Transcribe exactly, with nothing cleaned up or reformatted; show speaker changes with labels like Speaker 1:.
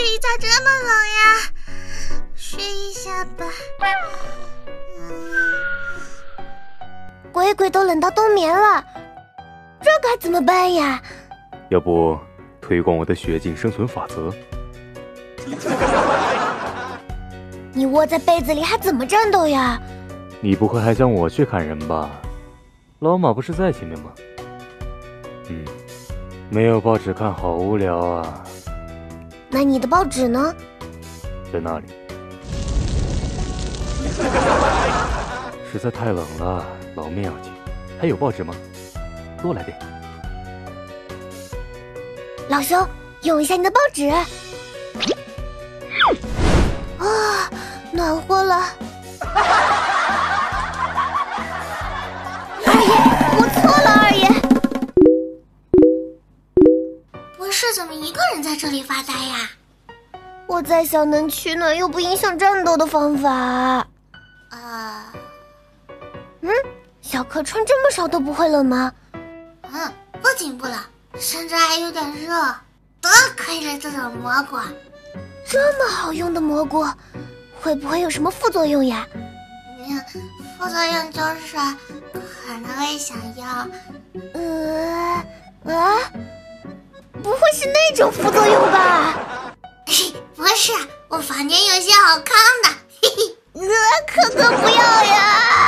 Speaker 1: 里咋这么冷呀？睡一下吧。嗯、
Speaker 2: 鬼鬼都冷到冬眠了，这该怎么办呀？
Speaker 3: 要不推广我的雪境生存法则？
Speaker 2: 你窝在被子里还怎么战斗呀？
Speaker 3: 你不会还想我去砍人吧？老马不是在前面吗？嗯，没有报纸看好无聊啊。
Speaker 2: 那你的报纸呢？
Speaker 3: 在那里。实在太冷了，老面要紧。还有报纸吗？多来点。
Speaker 2: 老兄，用一下你的报纸。啊，暖和了。二爷，我错了，二爷。
Speaker 1: 博士怎么一个人在这里发呆呀？
Speaker 2: 我在想能取暖又不影响战斗的方法。
Speaker 1: 啊、
Speaker 2: 呃，嗯，小可穿这么少都不会冷吗？
Speaker 1: 嗯，不仅不冷，甚至还有点热，多亏了这种蘑菇。
Speaker 2: 这么好用的蘑菇，会不会有什么副作用呀？
Speaker 1: 嗯，副作用就是可能会想要……
Speaker 2: 呃啊，不会是那种副作用吧？
Speaker 1: 不是，我房间有些好康的，嘿嘿。
Speaker 2: 呃，可可不要呀！